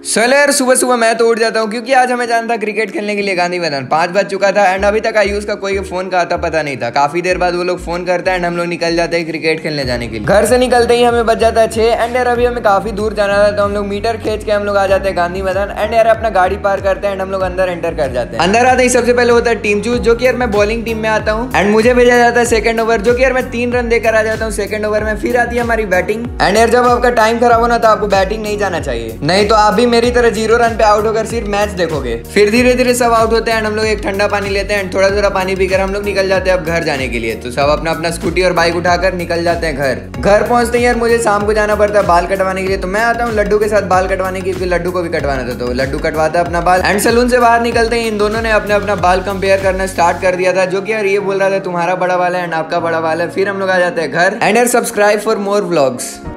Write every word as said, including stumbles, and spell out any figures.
चलो यार, सुबह सुबह मैं तो उठ जाता हूँ क्योंकि आज हमें जाना था क्रिकेट खेलने के लिए गांधी मैदान। पांच बज चुका था एंड अभी तक आयुष का कोई फोन का आता पता नहीं था। काफी देर बाद वो लोग फोन करते हैं एंड हम लोग निकल जाते हैं क्रिकेट खेलने जाने के लिए। घर से निकलते ही हमें बच जाता है छह एंड यार अभी हमें काफी दूर जाना था तो हम लोग मीटर खींच के हम लोग आ जाते हैं गांधी मैदान एंड यार अपना गाड़ी पार करते हैं एंड हम लोग अंदर एंटर कर जाते हैं। अंदर आते ही सबसे पहले होता है टीम चूज, जो कि यार मैं बॉलिंग टीम में आता हूँ एंड मुझे भेजा जाता है सेकंड ओवर, जो कि यार मैं तीन रन देकर आ जाता हूँ सेकंड ओवर में। फिर आती है हमारी बैटिंग एंड यार जब आपका टाइम खराब होना तो आपको बैटिंग नहीं जाना चाहिए, नहीं तो आप भी मेरी तरह जीरो रन पे आउट होकर सिर्फ मैच देखोगे। फिर धीरे धीरे सब आउट होते हैं एंड हम लोग एक ठंडा पानी लेते हैं एंड थोड़ा थोड़ा पानी पीकर हम लोग निकल जाते हैं अब घर जाने के लिए। तो सब अपना अपना स्कूटी और बाइक उठाकर निकल जाते हैं घर। घर पहुंचते ही यार मुझे शाम को जाना पड़ता है बाल कटवाने के लिए, तो मैं आता हूँ लड्डू के साथ बाल कटवाने के, क्योंकि लड्डू को भी कटवाना था। तो लड्डू कटवाता है अपना बाल एंड सैलून से बाहर निकलते ही इन दोनों ने अपने अपना बाल कंपेयर करना स्टार्ट कर दिया था, जो कि यार ये बोल रहा था तुम्हारा बड़ा वाला है एंड आपका बड़ा वाला है। फिर हम लोग आ जाते हैं घर एंड यार सब्सक्राइब फॉर मोर व्लॉग्स।